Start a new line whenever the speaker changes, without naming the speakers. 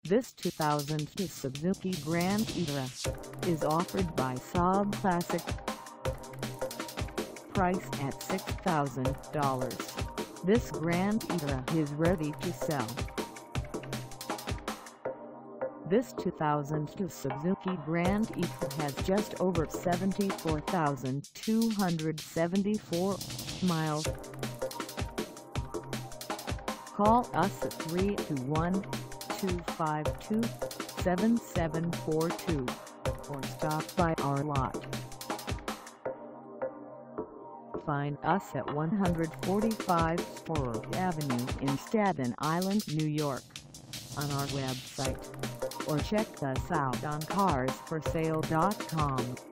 This 2002 Suzuki Grand Vitara is offered by Saab Classic. Priced at $6,000, this Grand Vitara is ready to sell. This 2002 Suzuki Grand Vitara has just over 74,274 miles. Call us at 321-252-7742 or stop by our lot. Find us at 145 Storer Avenue in Staten Island, New York, on our website, or check us out on carsforsale.com.